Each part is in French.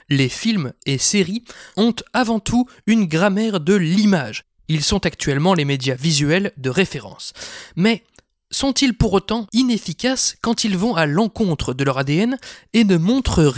Les films et séries ont avant tout une grammaire de l'image. Ils sont actuellement les médias visuels de référence. Mais sont-ils pour autant inefficaces quand ils vont à l'encontre de leur ADN et ne montrent rien ?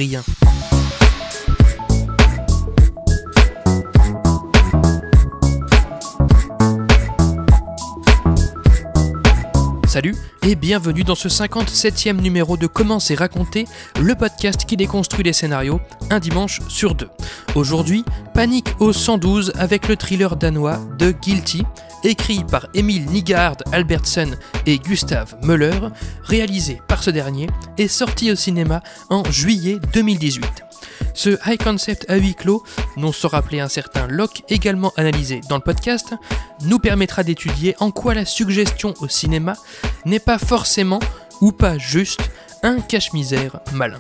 Salut et bienvenue dans ce 57e numéro de Comment c'est raconté, le podcast qui déconstruit les scénarios un dimanche sur deux. Aujourd'hui, Panique au 112 avec le thriller danois The Guilty, écrit par Emil Nygard Albertsen et Gustav Möller, réalisé par ce dernier et sorti au cinéma en juillet 2018. Ce high concept à huis clos, dont se rappelait un certain Locke, également analysé dans le podcast, nous permettra d'étudier en quoi la suggestion au cinéma n'est pas forcément, ou pas juste, un cache-misère malin.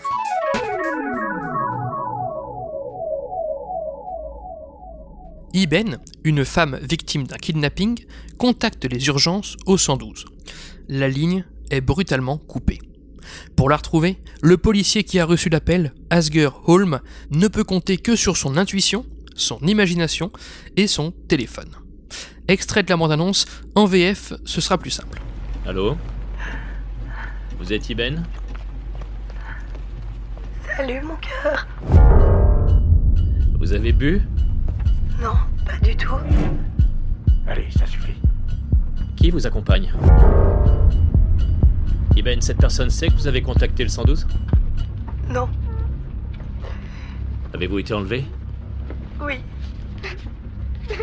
Iben, une femme victime d'un kidnapping, contacte les urgences au 112. La ligne est brutalement coupée. Pour la retrouver, le policier qui a reçu l'appel, Asger Holm, ne peut compter que sur son intuition, son imagination et son téléphone. Extrait de la bande-annonce, en VF, ce sera plus simple. Allô ? Vous êtes Iben ? Salut mon cœur. Vous avez bu ? Non, pas du tout. Allez, ça suffit. Qui vous accompagne ? Iben, cette personne sait que vous avez contacté le 112 ? Non. Avez-vous été enlevé ? Oui. Iben ?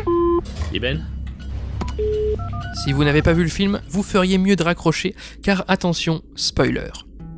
Si vous n'avez pas vu le film, vous feriez mieux de raccrocher, car attention, spoiler.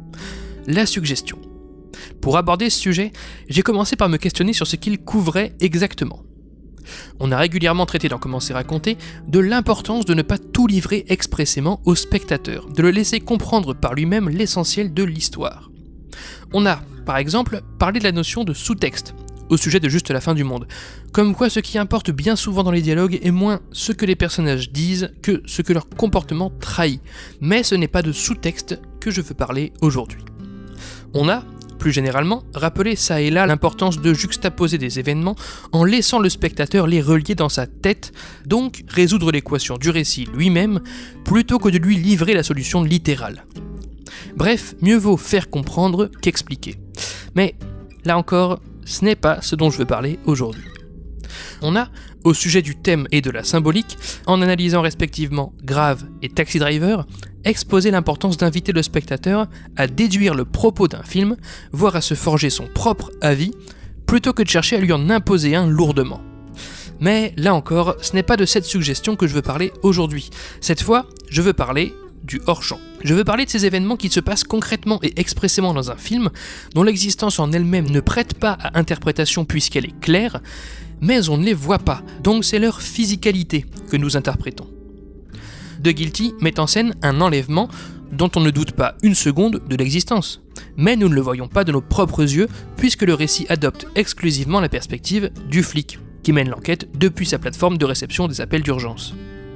La suggestion. Pour aborder ce sujet, j'ai commencé par me questionner sur ce qu'il couvrait exactement. On a régulièrement traité dans Comment c'est raconté de l'importance de ne pas tout livrer expressément au spectateur, de le laisser comprendre par lui-même l'essentiel de l'histoire. On a, par exemple, parlé de la notion de sous-texte, au sujet de Juste la fin du monde, comme quoi ce qui importe bien souvent dans les dialogues est moins ce que les personnages disent que ce que leur comportement trahit, mais ce n'est pas de sous-texte que je veux parler aujourd'hui. On a, plus généralement, rappelé ça et là l'importance de juxtaposer des événements en laissant le spectateur les relier dans sa tête, donc résoudre l'équation du récit lui-même, plutôt que de lui livrer la solution littérale. Bref, mieux vaut faire comprendre qu'expliquer. Mais, là encore, ce n'est pas ce dont je veux parler aujourd'hui. On a, au sujet du thème et de la symbolique, en analysant respectivement Grave et Taxi Driver, exposé l'importance d'inviter le spectateur à déduire le propos d'un film, voire à se forger son propre avis, plutôt que de chercher à lui en imposer un lourdement. Mais là encore, ce n'est pas de cette suggestion que je veux parler aujourd'hui. Cette fois, je veux parler du hors-champ. Je veux parler de ces événements qui se passent concrètement et expressément dans un film, dont l'existence en elle-même ne prête pas à interprétation puisqu'elle est claire, mais on ne les voit pas, donc c'est leur physicalité que nous interprétons. The Guilty met en scène un enlèvement dont on ne doute pas une seconde de l'existence, mais nous ne le voyons pas de nos propres yeux puisque le récit adopte exclusivement la perspective du flic, qui mène l'enquête depuis sa plateforme de réception des appels d'urgence.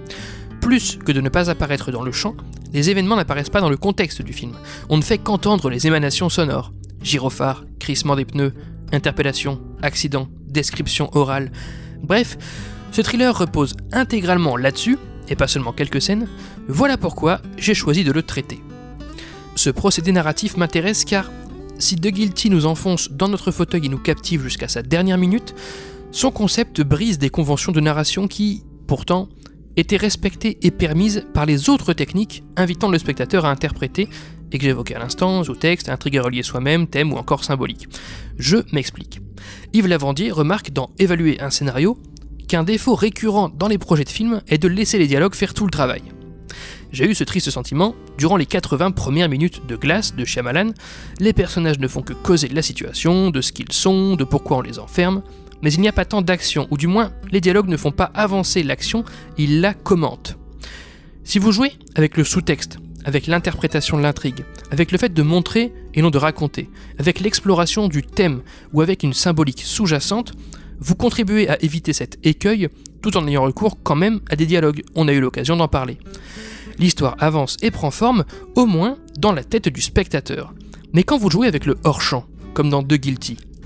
Plus que de ne pas apparaître dans le champ, les événements n'apparaissent pas dans le contexte du film, on ne fait qu'entendre les émanations sonores, gyrophares, crissement des pneus, interpellation, accident, description orale, bref, ce thriller repose intégralement là-dessus, et pas seulement quelques scènes, voilà pourquoi j'ai choisi de le traiter. Ce procédé narratif m'intéresse car, si The Guilty nous enfonce dans notre fauteuil et nous captive jusqu'à sa dernière minute, son concept brise des conventions de narration qui, pourtant, étaient respectées et permises par les autres techniques invitant le spectateur à interpréter, et que j'évoquais à l'instant, sous-texte, intrigue reliée soi-même, thème ou encore symbolique. Je m'explique. Yves Lavandier remarque dans Évaluer un scénario qu'un défaut récurrent dans les projets de films est de laisser les dialogues faire tout le travail. J'ai eu ce triste sentiment durant les 80 premières minutes de Glace de Shyamalan. Les personnages ne font que causer de la situation, de ce qu'ils sont, de pourquoi on les enferme, mais il n'y a pas tant d'action, ou du moins, les dialogues ne font pas avancer l'action, ils la commentent. Si vous jouez avec le sous-texte, avec l'interprétation de l'intrigue, avec le fait de montrer et non de raconter, avec l'exploration du thème ou avec une symbolique sous-jacente, vous contribuez à éviter cet écueil tout en ayant recours quand même à des dialogues. On a eu l'occasion d'en parler. L'histoire avance et prend forme, au moins dans la tête du spectateur. Mais quand vous jouez avec le hors-champ, comme dans The Guilty,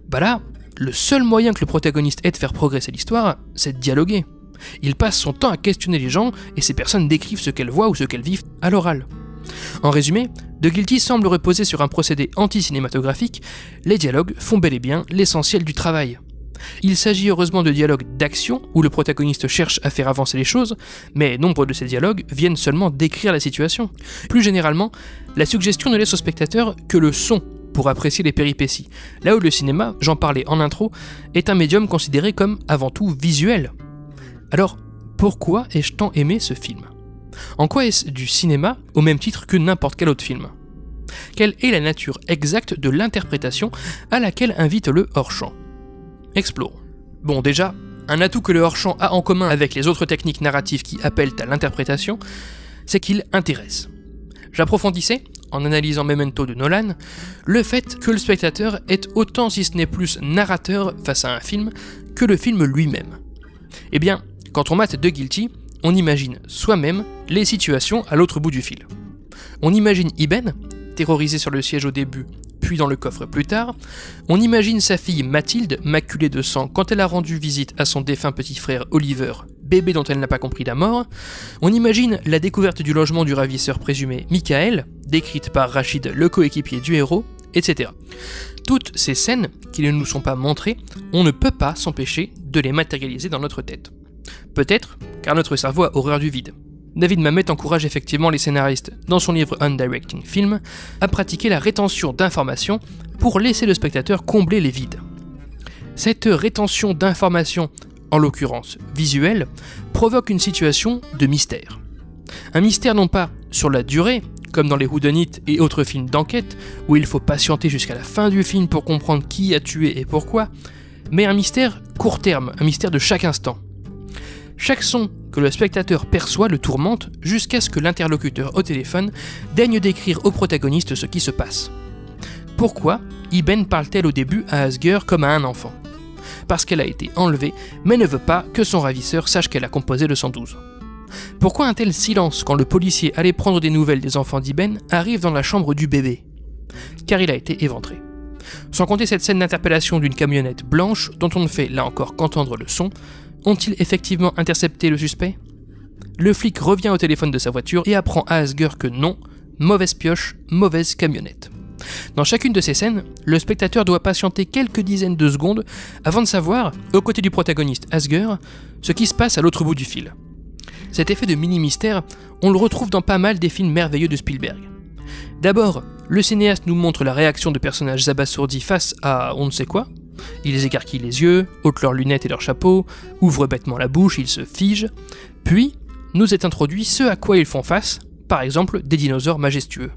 Bah là, le seul moyen que le protagoniste ait de faire progresser l'histoire, c'est de dialoguer. Il passe son temps à questionner les gens et ces personnes décrivent ce qu'elles voient ou ce qu'elles vivent à l'oral. En résumé, The Guilty semble reposer sur un procédé anti-cinématographique, les dialogues font bel et bien l'essentiel du travail. Il s'agit heureusement de dialogues d'action, où le protagoniste cherche à faire avancer les choses, mais nombre de ces dialogues viennent seulement décrire la situation. Plus généralement, la suggestion ne laisse au spectateur que le son pour apprécier les péripéties, là où le cinéma, j'en parlais en intro, est un médium considéré comme avant tout visuel. Alors, pourquoi ai-je tant aimé ce film ? En quoi est-ce du cinéma au même titre que n'importe quel autre film ? Quelle est la nature exacte de l'interprétation à laquelle invite le hors-champ ? Explorons. Bon, déjà, un atout que le hors-champ a en commun avec les autres techniques narratives qui appellent à l'interprétation, c'est qu'il intéresse. J'approfondissais, en analysant Memento de Nolan, le fait que le spectateur est autant si ce n'est plus narrateur face à un film que le film lui-même. Eh bien, quand on mate The Guilty, on imagine soi-même les situations à l'autre bout du fil. On imagine Iben, terrorisé sur le siège au début, puis dans le coffre plus tard. On imagine sa fille Mathilde, maculée de sang quand elle a rendu visite à son défunt petit frère Oliver, bébé dont elle n'a pas compris la mort. On imagine la découverte du logement du ravisseur présumé Michael, décrite par Rachid, le coéquipier du héros, etc. Toutes ces scènes, qui ne nous sont pas montrées, on ne peut pas s'empêcher de les matérialiser dans notre tête. Peut-être car notre cerveau a horreur du vide. David Mamet encourage effectivement les scénaristes, dans son livre On Directing Film, à pratiquer la rétention d'informations pour laisser le spectateur combler les vides. Cette rétention d'informations, en l'occurrence visuelle, provoque une situation de mystère. Un mystère non pas sur la durée, comme dans les whodunit et autres films d'enquête, où il faut patienter jusqu'à la fin du film pour comprendre qui a tué et pourquoi, mais un mystère court terme, un mystère de chaque instant. Chaque son que le spectateur perçoit le tourmente jusqu'à ce que l'interlocuteur au téléphone daigne décrire au protagoniste ce qui se passe. Pourquoi Iben parle-t-elle au début à Asger comme à un enfant ? Parce qu'elle a été enlevée, mais ne veut pas que son ravisseur sache qu'elle a composé le 112. Pourquoi un tel silence quand le policier allait prendre des nouvelles des enfants d'Iben arrive dans la chambre du bébé ? Car il a été éventré. Sans compter cette scène d'interpellation d'une camionnette blanche dont on ne fait là encore qu'entendre le son, ont-ils effectivement intercepté le suspect ? Le flic revient au téléphone de sa voiture et apprend à Asger que non, mauvaise pioche, mauvaise camionnette. Dans chacune de ces scènes, le spectateur doit patienter quelques dizaines de secondes avant de savoir, aux côtés du protagoniste Asger, ce qui se passe à l'autre bout du fil. Cet effet de mini-mystère, on le retrouve dans pas mal des films merveilleux de Spielberg. D'abord, le cinéaste nous montre la réaction de personnages abasourdis face à on ne sait quoi. Ils écarquillent les yeux, ôtent leurs lunettes et leurs chapeaux, ouvrent bêtement la bouche, ils se figent. Puis, nous est introduit ce à quoi ils font face, par exemple des dinosaures majestueux.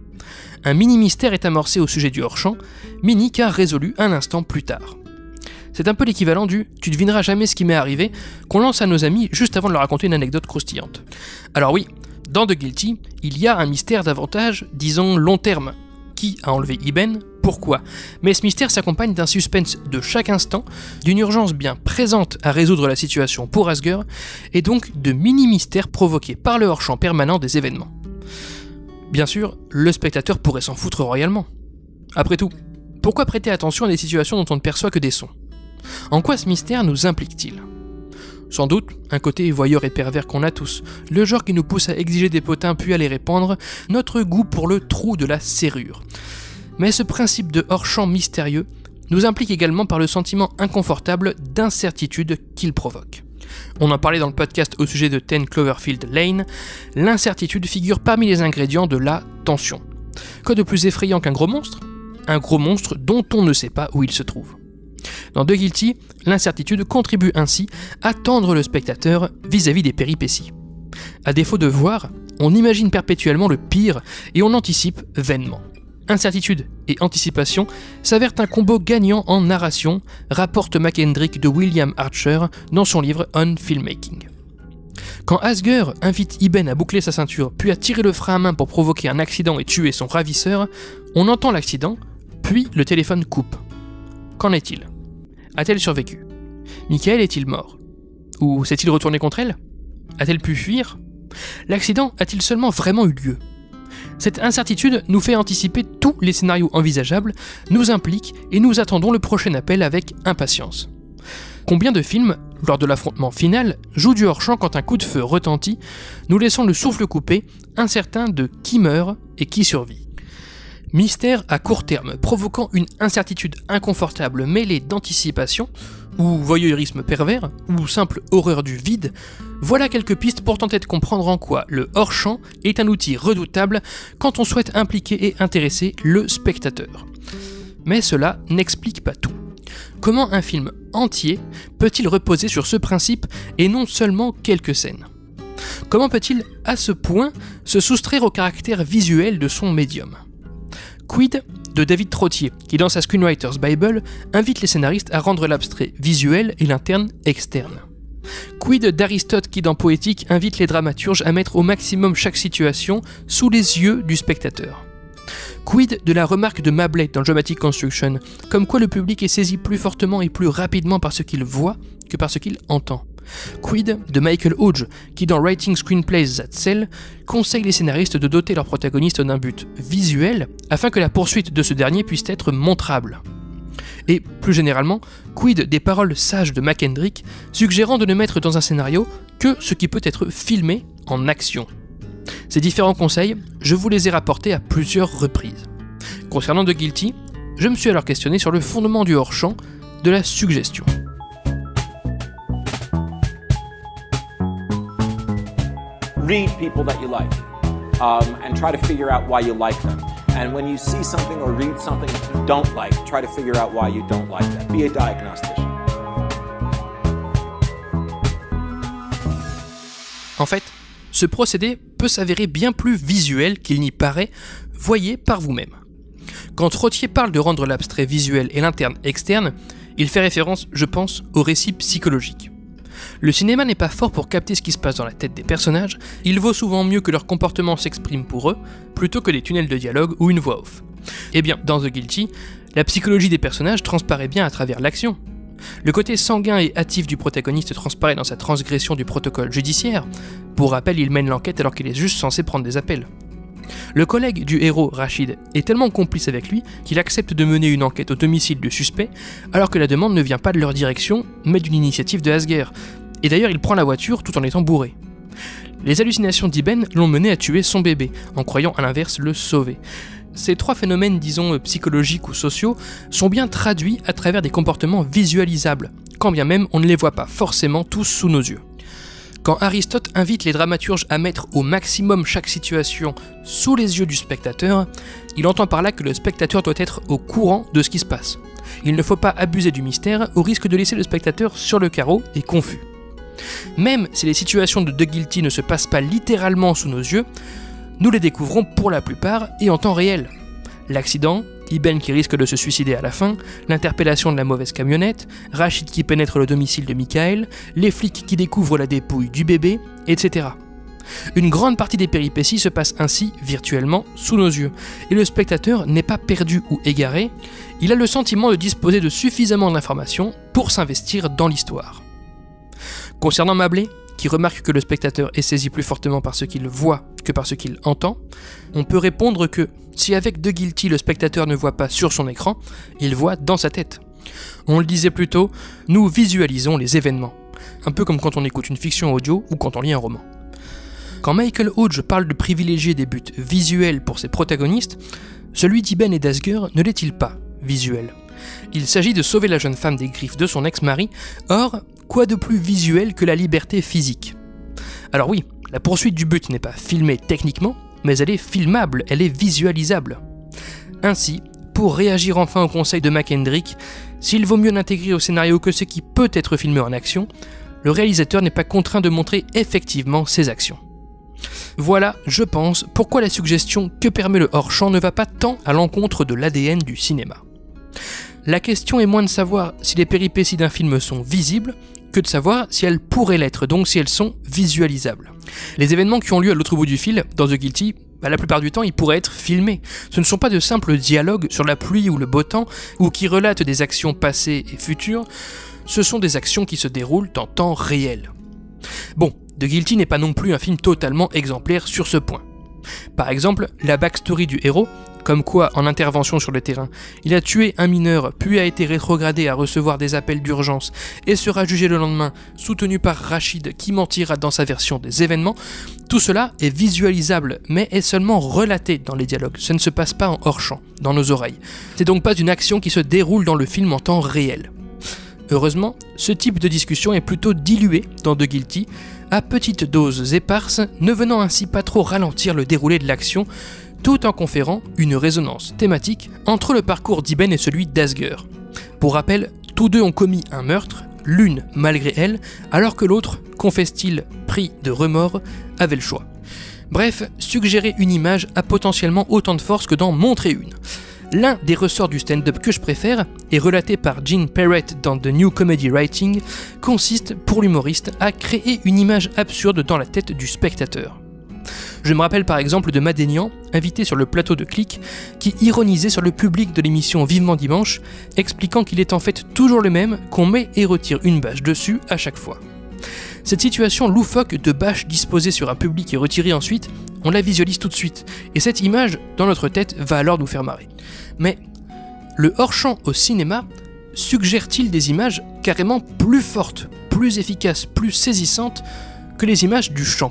Un mini-mystère est amorcé au sujet du hors-champ, mini car résolu un instant plus tard. C'est un peu l'équivalent du « tu devineras jamais ce qui m'est arrivé » qu'on lance à nos amis juste avant de leur raconter une anecdote croustillante. Alors oui, dans The Guilty, il y a un mystère davantage, disons, long terme. Qui a enlevé Iben ? Pourquoi ? Mais ce mystère s'accompagne d'un suspense de chaque instant, d'une urgence bien présente à résoudre la situation pour Asger, et donc de mini-mystères provoqués par le hors-champ permanent des événements. Bien sûr, le spectateur pourrait s'en foutre royalement. Après tout, pourquoi prêter attention à des situations dont on ne perçoit que des sons ? En quoi ce mystère nous implique-t-il ? Sans doute, un côté voyeur et pervers qu'on a tous, le genre qui nous pousse à exiger des potins puis à les répandre, notre goût pour le trou de la serrure. Mais ce principe de hors-champ mystérieux nous implique également par le sentiment inconfortable d'incertitude qu'il provoque. On en parlait dans le podcast au sujet de 10 Cloverfield Lane, l'incertitude figure parmi les ingrédients de la tension. Quoi de plus effrayant qu'un gros monstre ? Un gros monstre dont on ne sait pas où il se trouve. Dans The Guilty, l'incertitude contribue ainsi à tendre le spectateur vis-à-vis des péripéties. À défaut de voir, on imagine perpétuellement le pire et on anticipe vainement. Incertitude et anticipation s'avèrent un combo gagnant en narration, rapporte McKendrick de William Archer dans son livre On Filmmaking. Quand Asger invite Iben à boucler sa ceinture puis à tirer le frein à main pour provoquer un accident et tuer son ravisseur, on entend l'accident, puis le téléphone coupe. Qu'en est-il ? A-t-elle survécu ? Michael est-il mort ? Ou s'est-il retourné contre elle ? A-t-elle pu fuir ? L'accident a-t-il seulement vraiment eu lieu ? Cette incertitude nous fait anticiper tous les scénarios envisageables, nous implique et nous attendons le prochain appel avec impatience. Combien de films, lors de l'affrontement final, jouent du hors-champ quand un coup de feu retentit, nous laissant le souffle coupé, incertain de qui meurt et qui survit. Mystère à court terme, provoquant une incertitude inconfortable mêlée d'anticipation, ou voyeurisme pervers, ou simple horreur du vide, voilà quelques pistes pour tenter de comprendre en quoi le hors-champ est un outil redoutable quand on souhaite impliquer et intéresser le spectateur. Mais cela n'explique pas tout. Comment un film entier peut-il reposer sur ce principe et non seulement quelques scènes ? Comment peut-il, à ce point, se soustraire au caractère visuel de son médium ? Quid de David Trottier, qui dans sa Screenwriter's Bible invite les scénaristes à rendre l'abstrait visuel et l'interne externe. Quid d'Aristote qui dans Poétique invite les dramaturges à mettre au maximum chaque situation sous les yeux du spectateur. Quid de la remarque de Mabley dans Dramatic Construction, comme quoi le public est saisi plus fortement et plus rapidement par ce qu'il voit que par ce qu'il entend. Quid de Michael Hodge, qui dans Writing Screenplays That Sell conseille les scénaristes de doter leur protagoniste d'un but visuel afin que la poursuite de ce dernier puisse être montrable. Et plus généralement, quid des paroles sages de McKendrick suggérant de ne mettre dans un scénario que ce qui peut être filmé en action. Ces différents conseils, je vous les ai rapportés à plusieurs reprises. Concernant The Guilty, je me suis alors questionné sur le fondement du hors-champ, de la suggestion. Read people that you like, and try to figure out why you like them. And when you see something or read something you don't like, try to figure out why you don't like that. Be a diagnostician. En fait, ce procédé peut s'avérer bien plus visuel qu'il n'y paraît, voyez par vous-même. Quand Trottier parle de rendre l'abstrait visuel et l'interne externe, il fait référence, je pense, au récit psychologique. Le cinéma n'est pas fort pour capter ce qui se passe dans la tête des personnages, il vaut souvent mieux que leur comportement s'exprime pour eux, plutôt que des tunnels de dialogue ou une voix off. Eh bien, dans The Guilty, la psychologie des personnages transparaît bien à travers l'action. Le côté sanguin et hâtif du protagoniste transparaît dans sa transgression du protocole judiciaire. Pour rappel, il mène l'enquête alors qu'il est juste censé prendre des appels. Le collègue du héros, Rachid, est tellement complice avec lui qu'il accepte de mener une enquête au domicile du suspect, alors que la demande ne vient pas de leur direction, mais d'une initiative de Asger. Et d'ailleurs, il prend la voiture tout en étant bourré. Les hallucinations d'Ibn l'ont mené à tuer son bébé, en croyant à l'inverse le sauver. Ces trois phénomènes, disons, psychologiques ou sociaux, sont bien traduits à travers des comportements visualisables, quand bien même on ne les voit pas forcément tous sous nos yeux. Quand Aristote invite les dramaturges à mettre au maximum chaque situation sous les yeux du spectateur, il entend par là que le spectateur doit être au courant de ce qui se passe. Il ne faut pas abuser du mystère au risque de laisser le spectateur sur le carreau et confus. Même si les situations de The Guilty ne se passent pas littéralement sous nos yeux, nous les découvrons pour la plupart et en temps réel. L'accident, Ibn qui risque de se suicider à la fin, l'interpellation de la mauvaise camionnette, Rachid qui pénètre le domicile de Michael, les flics qui découvrent la dépouille du bébé, etc. Une grande partie des péripéties se passe ainsi virtuellement sous nos yeux, et le spectateur n'est pas perdu ou égaré, il a le sentiment de disposer de suffisamment d'informations pour s'investir dans l'histoire. Concernant Mabley, qui remarque que le spectateur est saisi plus fortement par ce qu'il voit que par ce qu'il entend, on peut répondre que si avec The Guilty le spectateur ne voit pas sur son écran, il voit dans sa tête. On le disait plus tôt, nous visualisons les événements, un peu comme quand on écoute une fiction audio ou quand on lit un roman. Quand Michael Hodge parle de privilégier des buts visuels pour ses protagonistes, celui d'Ibn et d'Asger ne l'est-il pas visuel ? Il s'agit de sauver la jeune femme des griffes de son ex-mari, or, quoi de plus visuel que la liberté physique ? Alors oui, la poursuite du but n'est pas filmée techniquement, mais elle est filmable, elle est visualisable. Ainsi, pour réagir enfin au conseil de McKendrick, s'il vaut mieux n'intégrer au scénario que ce qui peut être filmé en action, le réalisateur n'est pas contraint de montrer effectivement ses actions. Voilà, je pense, pourquoi la suggestion que permet le hors-champ ne va pas tant à l'encontre de l'ADN du cinéma. La question est moins de savoir si les péripéties d'un film sont visibles, que de savoir si elles pourraient l'être, donc si elles sont visualisables. Les événements qui ont lieu à l'autre bout du fil, dans The Guilty, la plupart du temps, ils pourraient être filmés. Ce ne sont pas de simples dialogues sur la pluie ou le beau temps, ou qui relatent des actions passées et futures, ce sont des actions qui se déroulent en temps réel. Bon, The Guilty n'est pas non plus un film totalement exemplaire sur ce point. Par exemple, la backstory du héros, comme quoi, en intervention sur le terrain, il a tué un mineur, puis a été rétrogradé à recevoir des appels d'urgence et sera jugé le lendemain, soutenu par Rachid qui mentira dans sa version des événements, tout cela est visualisable, mais est seulement relaté dans les dialogues, ça ne se passe pas en hors-champ, dans nos oreilles. C'est donc pas une action qui se déroule dans le film en temps réel. Heureusement, ce type de discussion est plutôt dilué dans The Guilty, à petites doses éparses, ne venant ainsi pas trop ralentir le déroulé de l'action, tout en conférant une résonance thématique entre le parcours d'Iben et celui d'Asger. Pour rappel, tous deux ont commis un meurtre, l'une malgré elle, alors que l'autre, confesse-t-il, pris de remords, avait le choix. Bref, suggérer une image a potentiellement autant de force que d'en montrer une. L'un des ressorts du stand-up que je préfère, et relaté par Gene Perrett dans The New Comedy Writing, consiste pour l'humoriste à créer une image absurde dans la tête du spectateur. Je me rappelle par exemple de Madénian, invité sur le plateau de Click, qui ironisait sur le public de l'émission Vivement Dimanche, expliquant qu'il est en fait toujours le même, qu'on met et retire une bâche dessus à chaque fois. Cette situation loufoque de bâche disposée sur un public et retirée ensuite, on la visualise tout de suite, et cette image, dans notre tête, va alors nous faire marrer. Mais le hors-champ au cinéma suggère-t-il des images carrément plus fortes, plus efficaces, plus saisissantes que les images du champ ?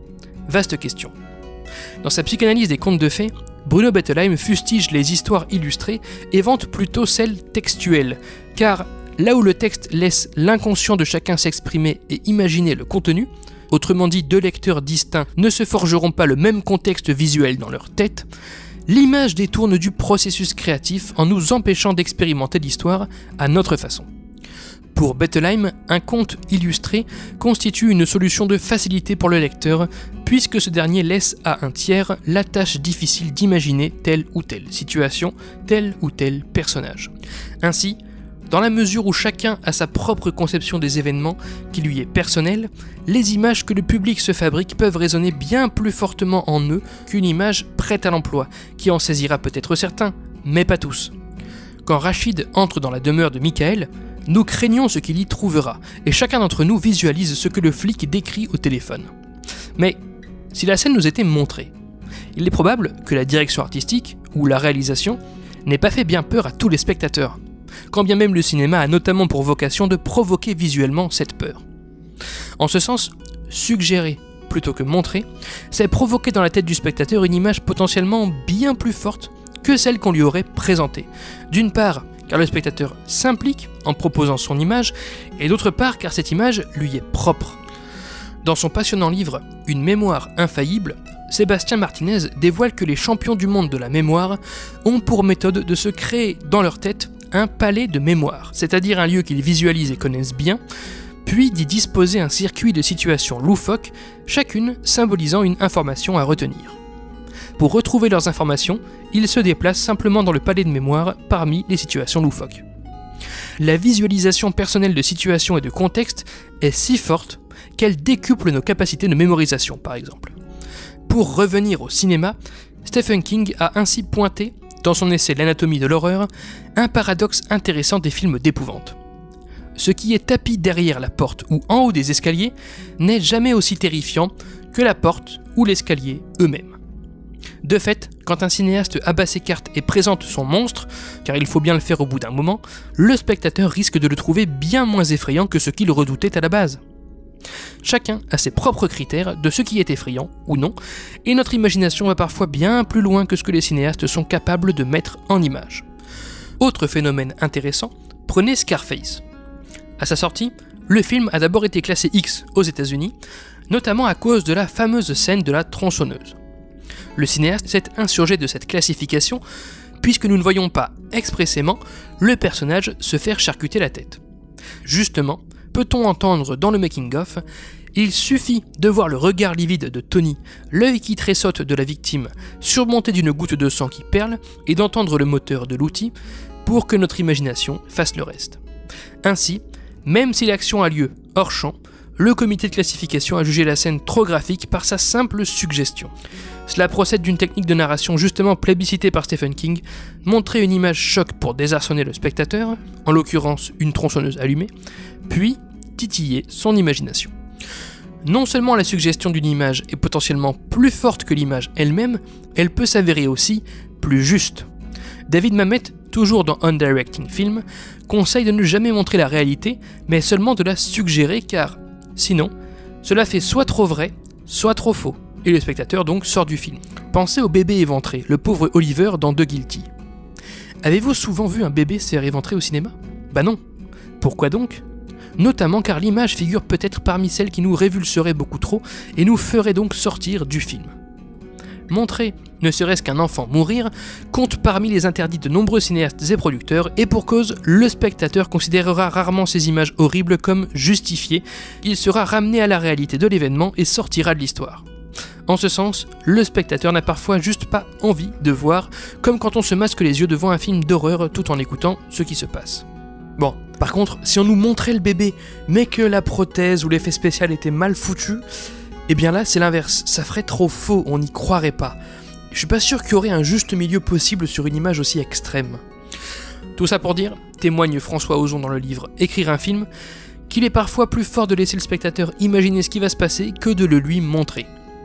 Vaste question. Dans sa psychanalyse des contes de fées, Bruno Bettelheim fustige les histoires illustrées et vante plutôt celles textuelles, car là où le texte laisse l'inconscient de chacun s'exprimer et imaginer le contenu, autrement dit deux lecteurs distincts ne se forgeront pas le même contexte visuel dans leur tête, l'image détourne du processus créatif en nous empêchant d'expérimenter l'histoire à notre façon. Pour Bettelheim, un conte illustré constitue une solution de facilité pour le lecteur, puisque ce dernier laisse à un tiers la tâche difficile d'imaginer telle ou telle situation, tel ou tel personnage. Ainsi, dans la mesure où chacun a sa propre conception des événements qui lui est personnelle, les images que le public se fabrique peuvent résonner bien plus fortement en eux qu'une image prête à l'emploi, qui en saisira peut-être certains, mais pas tous. Quand Rachid entre dans la demeure de Michael, nous craignons ce qu'il y trouvera, et chacun d'entre nous visualise ce que le flic décrit au téléphone. Mais si la scène nous était montrée, il est probable que la direction artistique, ou la réalisation, n'ait pas fait bien peur à tous les spectateurs, quand bien même le cinéma a notamment pour vocation de provoquer visuellement cette peur. En ce sens, suggérer plutôt que montrer, c'est provoquer dans la tête du spectateur une image potentiellement bien plus forte que celle qu'on lui aurait présentée. D'une part, car le spectateur s'implique en proposant son image, et d'autre part car cette image lui est propre. Dans son passionnant livre « Une mémoire infaillible », Sébastien Martinez dévoile que les champions du monde de la mémoire ont pour méthode de se créer dans leur tête un palais de mémoire, c'est-à-dire un lieu qu'ils visualisent et connaissent bien, puis d'y disposer un circuit de situations loufoques, chacune symbolisant une information à retenir. Pour retrouver leurs informations, ils se déplacent simplement dans le palais de mémoire parmi les situations loufoques. La visualisation personnelle de situations et de contextes est si forte qu'elle décuple nos capacités de mémorisation, par exemple. Pour revenir au cinéma, Stephen King a ainsi pointé, dans son essai L'anatomie de l'horreur, un paradoxe intéressant des films d'épouvante. Ce qui est tapis derrière la porte ou en haut des escaliers n'est jamais aussi terrifiant que la porte ou l'escalier eux-mêmes. De fait, quand un cinéaste abat ses cartes et présente son monstre, car il faut bien le faire au bout d'un moment, le spectateur risque de le trouver bien moins effrayant que ce qu'il redoutait à la base. Chacun a ses propres critères de ce qui est effrayant ou non, et notre imagination va parfois bien plus loin que ce que les cinéastes sont capables de mettre en image. Autre phénomène intéressant, prenez Scarface. À sa sortie, le film a d'abord été classé X aux États-Unis, notamment à cause de la fameuse scène de la tronçonneuse. Le cinéaste s'est insurgé de cette classification, puisque nous ne voyons pas expressément le personnage se faire charcuter la tête. Justement, peut-on entendre dans le making-of, il suffit de voir le regard livide de Tony, l'œil qui tressaute de la victime, surmonté d'une goutte de sang qui perle, et d'entendre le moteur de l'outil, pour que notre imagination fasse le reste. Ainsi, même si l'action a lieu hors champ, le comité de classification a jugé la scène trop graphique par sa simple suggestion. Cela procède d'une technique de narration justement plébiscitée par Stephen King, montrer une image choc pour désarçonner le spectateur, en l'occurrence une tronçonneuse allumée, puis titiller son imagination. Non seulement la suggestion d'une image est potentiellement plus forte que l'image elle-même, elle peut s'avérer aussi plus juste. David Mamet, toujours dans Undirecting Film, conseille de ne jamais montrer la réalité, mais seulement de la suggérer, car sinon, cela fait soit trop vrai, soit trop faux, et le spectateur donc sort du film. Pensez au bébé éventré, le pauvre Oliver dans The Guilty. Avez-vous souvent vu un bébé se faire éventrer au cinéma ? Bah non. Pourquoi donc ? Notamment car l'image figure peut-être parmi celles qui nous révulseraient beaucoup trop et nous ferait donc sortir du film. Montrer, ne serait-ce qu'un enfant mourir, compte parmi les interdits de nombreux cinéastes et producteurs, et pour cause, le spectateur considérera rarement ces images horribles comme justifiées, il sera ramené à la réalité de l'événement et sortira de l'histoire. En ce sens, le spectateur n'a parfois juste pas envie de voir, comme quand on se masque les yeux devant un film d'horreur tout en écoutant ce qui se passe. Bon, par contre, si on nous montrait le bébé, mais que la prothèse ou l'effet spécial était mal foutu, eh bien là c'est l'inverse, ça ferait trop faux, on n'y croirait pas. Je suis pas sûr qu'il y aurait un juste milieu possible sur une image aussi extrême. Tout ça pour dire, témoigne François Ozon dans le livre Écrire un film, qu'il est parfois plus fort de laisser le spectateur imaginer ce qui va se passer que de le lui montrer.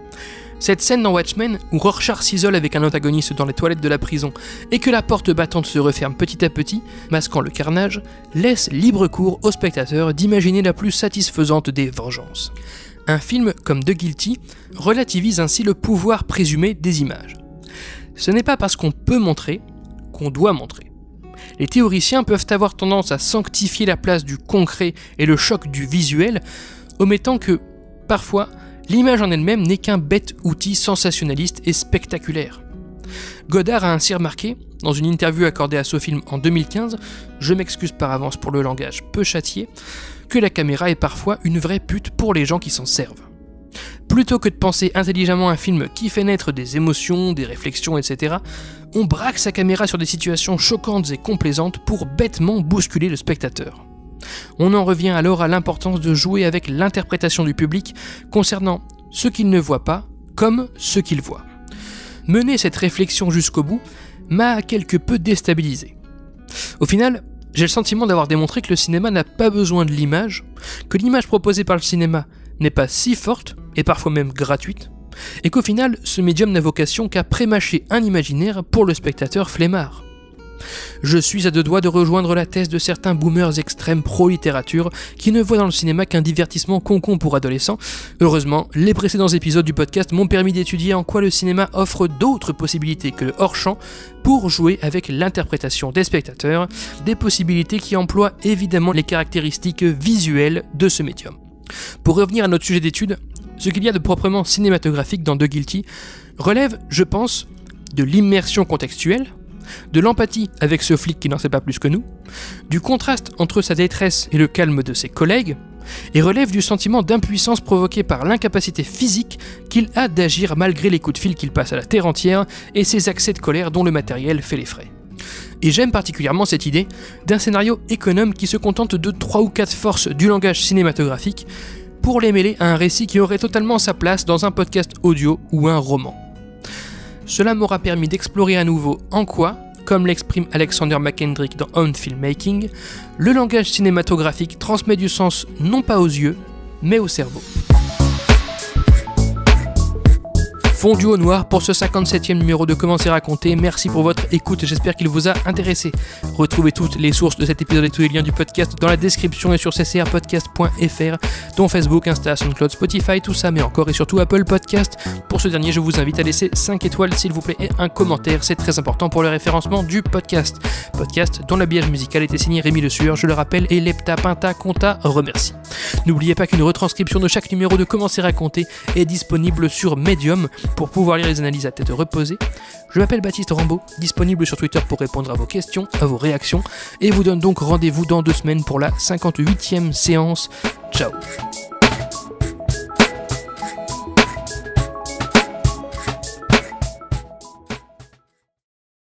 Cette scène dans Watchmen, où Rorschach s'isole avec un antagoniste dans les toilettes de la prison et que la porte battante se referme petit à petit, masquant le carnage, laisse libre cours au spectateur d'imaginer la plus satisfaisante des vengeances. Un film comme The Guilty relativise ainsi le pouvoir présumé des images. Ce n'est pas parce qu'on peut montrer qu'on doit montrer. Les théoriciens peuvent avoir tendance à sanctifier la place du concret et le choc du visuel, omettant que, parfois, l'image en elle-même n'est qu'un bête outil sensationnaliste et spectaculaire. Godard a ainsi remarqué, dans une interview accordée à SoFilm en 2015, je m'excuse par avance pour le langage peu châtié, que la caméra est parfois une vraie pute pour les gens qui s'en servent. Plutôt que de penser intelligemment un film qui fait naître des émotions, des réflexions, etc., on braque sa caméra sur des situations choquantes et complaisantes pour bêtement bousculer le spectateur. On en revient alors à l'importance de jouer avec l'interprétation du public concernant ce qu'il ne voit pas comme ce qu'il voit. Mener cette réflexion jusqu'au bout m'a quelque peu déstabilisé. Au final, j'ai le sentiment d'avoir démontré que le cinéma n'a pas besoin de l'image, que l'image proposée par le cinéma n'est pas si forte, et parfois même gratuite, et qu'au final, ce médium n'a vocation qu'à prémâcher un imaginaire pour le spectateur flemmard. Je suis à deux doigts de rejoindre la thèse de certains boomers extrêmes pro-littérature qui ne voient dans le cinéma qu'un divertissement con-con pour adolescents. Heureusement, les précédents épisodes du podcast m'ont permis d'étudier en quoi le cinéma offre d'autres possibilités que le hors-champ pour jouer avec l'interprétation des spectateurs, des possibilités qui emploient évidemment les caractéristiques visuelles de ce médium. Pour revenir à notre sujet d'étude, ce qu'il y a de proprement cinématographique dans The Guilty relève, je pense, de l'immersion contextuelle, de l'empathie avec ce flic qui n'en sait pas plus que nous, du contraste entre sa détresse et le calme de ses collègues, et relève du sentiment d'impuissance provoqué par l'incapacité physique qu'il a d'agir malgré les coups de fil qu'il passe à la terre entière et ses accès de colère dont le matériel fait les frais. Et j'aime particulièrement cette idée d'un scénario économe qui se contente de 3 ou 4 forces du langage cinématographique pour les mêler à un récit qui aurait totalement sa place dans un podcast audio ou un roman. Cela m'aura permis d'explorer à nouveau en quoi, comme l'exprime Alexander McKendrick dans On Filmmaking, le langage cinématographique transmet du sens non pas aux yeux, mais au cerveau. Fondu au noir pour ce 57e numéro de Comment c'est raconté. Merci pour votre écoute, j'espère qu'il vous a intéressé. Retrouvez toutes les sources de cet épisode et tous les liens du podcast dans la description et sur ccrpodcast.fr, dont Facebook, Insta, SoundCloud, Spotify, tout ça, mais encore et surtout Apple Podcast. Pour ce dernier, je vous invite à laisser 5 étoiles s'il vous plaît et un commentaire, c'est très important pour le référencement du podcast. Podcast dont l'habillage musical était signé Rémi Le Sueur, je le rappelle, et Lepta Pinta Conta remercie. N'oubliez pas qu'une retranscription de chaque numéro de Comment c'est raconté est disponible sur Medium pour pouvoir lire les analyses à tête reposée. Je m'appelle Baptiste Rambaud, disponible sur Twitter pour répondre à vos questions, à vos réactions, et vous donne donc rendez-vous dans 2 semaines pour la 58e séance. Ciao.